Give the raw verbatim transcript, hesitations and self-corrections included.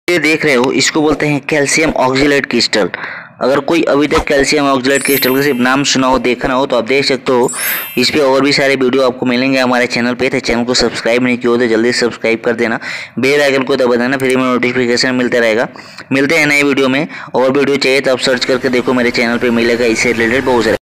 ये देख रहे हो इसको बोलते हैं कैल्शियम ऑक्सलेट क्रिस्टल। अगर कोई अभी तक कैल्शियम ऑक्सलेट क्रिस्टल का सिर्फ नाम सुना हो, देखा ना हो, तो आप देख सकते हो इस पे और भी सारे वीडियो आपको मिलेंगे हमारे चैनल पे। तो चैनल को सब्सक्राइब नहीं किया हो तो जल्दी सब्सक्राइब कर देना, बेल आइकन को दबा देना, फ्री में नोटिफिकेशन मिलता रहेगा। मिलते हैं नए वीडियो में। और वीडियो चाहिए तो आप सर्च करके देखो, मेरे चैनल पे मिलेगा इससे रिलेटेड बहुत सारे।